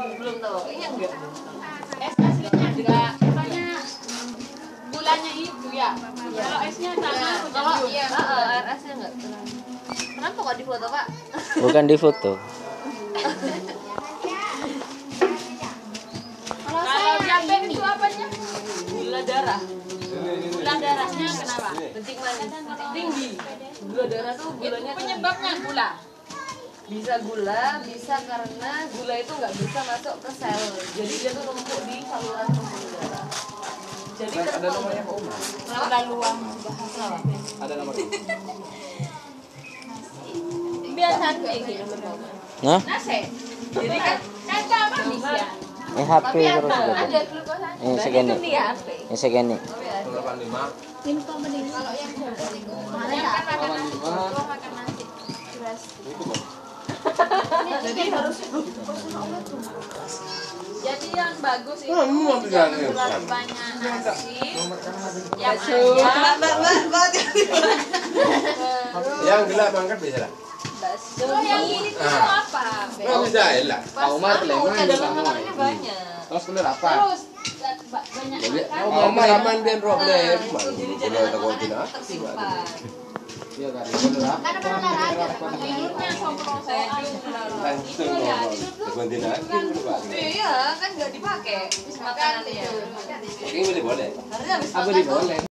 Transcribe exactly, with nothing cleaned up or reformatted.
Belum tahu. Iya enggak? Es aslinya enggak. Katanya gulanya itu ya. Kalau esnya sama Kalau iya, heeh, air esnya enggak terlalu. Kenapa kok di foto, Pak? Bukan di foto. Kalau diabetes itu apanya? Gula darah. Gula darahnya kenapa? Kencing manis tinggi. Gula darah tuh gulanya Penyebabnya gula. bisa gula, bisa karena gula itu nggak bisa masuk ke sel. Jadi dia tuh numpuk di saluran pembuluh darah. Jadi Ada, ada namanya Pak Umar. Terlaluan bahasa. Ada namanya. biasa kayak gitu. Nah, Nasi. Jadi kan Kan sama bisa. ini H P tapi terus ada gitu. ada glukosanya. Ini Nah, segini. itu nih H P. Ini segini. Oh ya. delapan lima. Kalau yang kemarin kan makan nasi. Gua makan nasi. Itu Bang. Jadi harus Jadi yang bagus itu Oh, mau jangan bilang ya, terlalu bukan. banyak nasi. Yang Mbak, ayam, Mbak, Mbak. Yang gelap mangkat bisa lah. Bakso. oh, yang ini tuh Ah. apa? Be? Oh, bisa lah. Pak Umar Kamu Palembang cadangan sama. makanannya banyak. Terus kuliah apa? Terus ba- ba- banyak Jadi, makan. Oh, Umar aman biar roh Nah, boleh. itu jadi cadangan makanan tersimpan. Iya kan. Kuliah apa? Kan ada olahraga, tidurnya Saya sompong-sompong. dulu Langsung Itu ya, ngomong. tidur tuh Ganti nasi, Pak. Iya, kan nggak dipakai makanannya. Ini boleh boleh. Harusnya habis Aku makan tuh diboleh.